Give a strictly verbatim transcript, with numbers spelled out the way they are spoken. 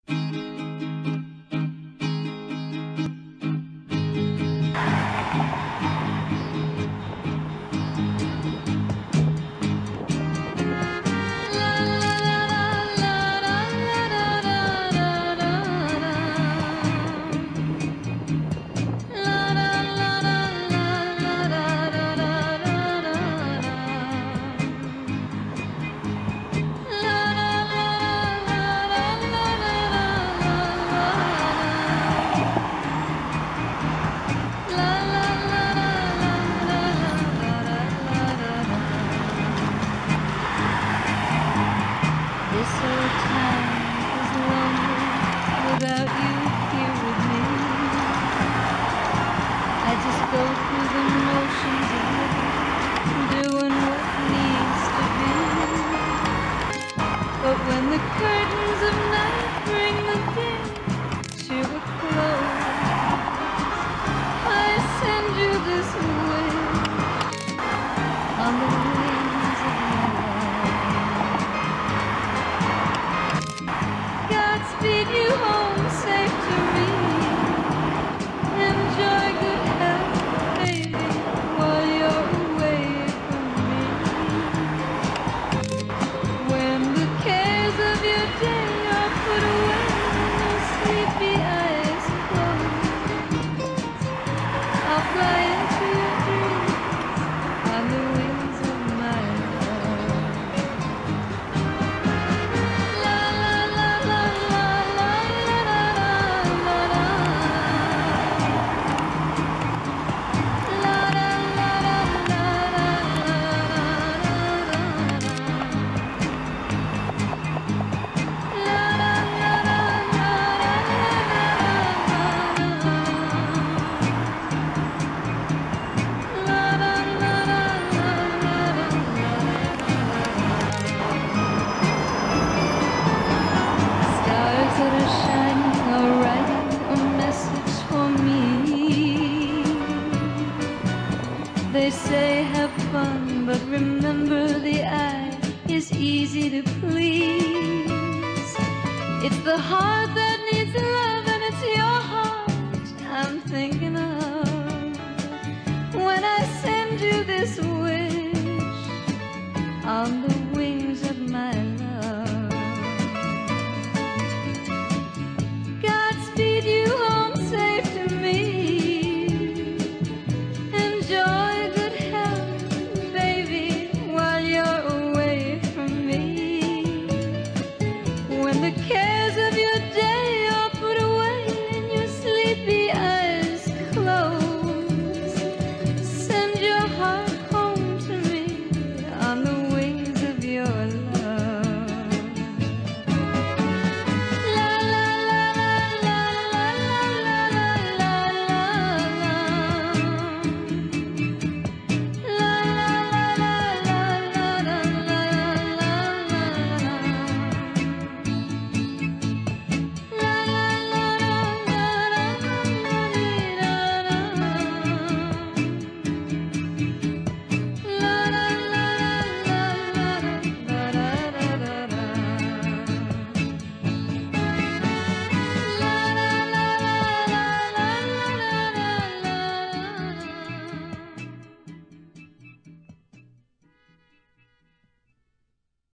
This old town is lonely without you here with me. I just go through the motions of living, doing what needs to be. But when the curtains of night bring the day to a close, I send you this wish on the wings of my Speed you home safe to me. Enjoy good health, baby, while you're away from me. When the cares of your day are put away, your sleepy eyes close, I'll fly into your dreams on the wings of my love. They say have fun, but remember the eye is easy to please. It's the heart that